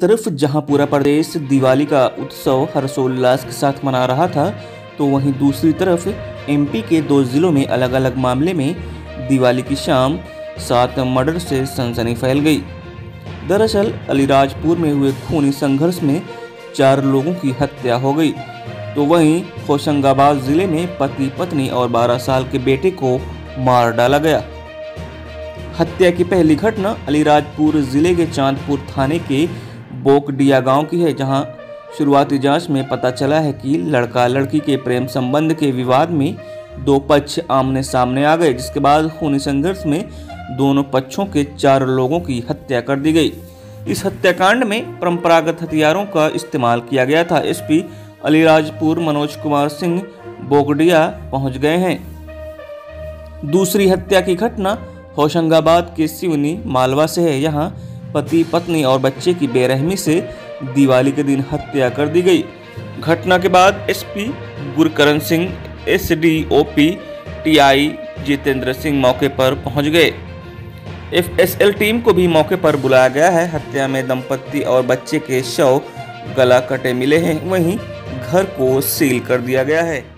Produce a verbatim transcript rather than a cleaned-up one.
तरफ जहां पूरा प्रदेश दिवाली का उत्सव हर्षोल्लास के साथ मना रहा था, तो वहीं दूसरी तरफ एमपी के दो जिलों में अलग अलग मामले में दिवाली की शाम सात मर्डर से सनसनी फैल गई। दरअसल अलीराजपुर में हुए खूनी संघर्ष में चार लोगों की हत्या हो गई, तो वहीं होशंगाबाद जिले में पति पत्नी और बारह साल के बेटे को मार डाला गया। हत्या की पहली घटना अलीराजपुर जिले के चांदपुर थाने के बोकडिया गांव की है, जहां शुरुआती जांच में पता चला है कि लड़का लड़की के प्रेम संबंध के विवाद में दो पक्ष आमने सामने आ गए, जिसके बाद खूनी संघर्ष में दोनों पक्षों के चार लोगों की हत्या कर दी गई। इस हत्याकांड में परंपरागत हथियारों का इस्तेमाल किया गया था। एसपी अलीराजपुर मनोज कुमार सिंह बोगडिया पहुंच गए हैं। दूसरी हत्या की घटना होशंगाबाद के सिवनी मालवा से है। यहां पति पत्नी और बच्चे की बेरहमी से दिवाली के दिन हत्या कर दी गई। घटना के बाद SP Gurkaran Singh, SDOP TI Jitendra Singh मौके पर पहुंच गए। एफएसएल टीम को भी मौके पर बुलाया गया है। हत्या में दंपत्ति और बच्चे के शव गला कटे मिले हैं, वहीं घर को सील कर दिया गया है।